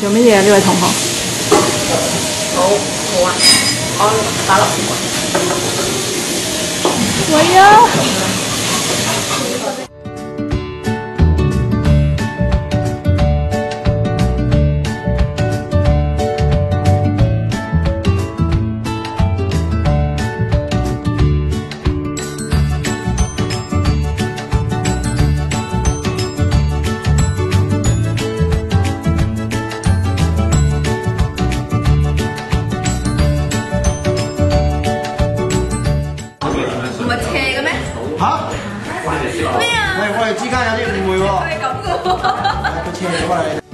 做乜嘢啊？呢位同學？ 我啊，我打落去。 喂啊！ 唔係斜嘅咩？ 嚇？ 咩啊？ 喂，我哋之間有啲誤會喎。 係咁嘅喎。 佢斜咗啊你。